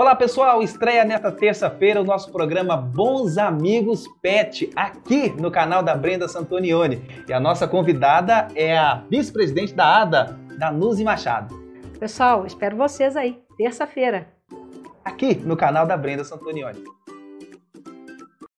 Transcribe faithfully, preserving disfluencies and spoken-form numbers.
Olá pessoal, estreia nesta terça-feira o nosso programa Bons Amigos Pet, aqui no canal da Brenda Santonioni. E a nossa convidada é a vice-presidente da ADA, Danuzi Machado. Pessoal, espero vocês aí, terça-feira. Aqui no canal da Brenda Santonioni.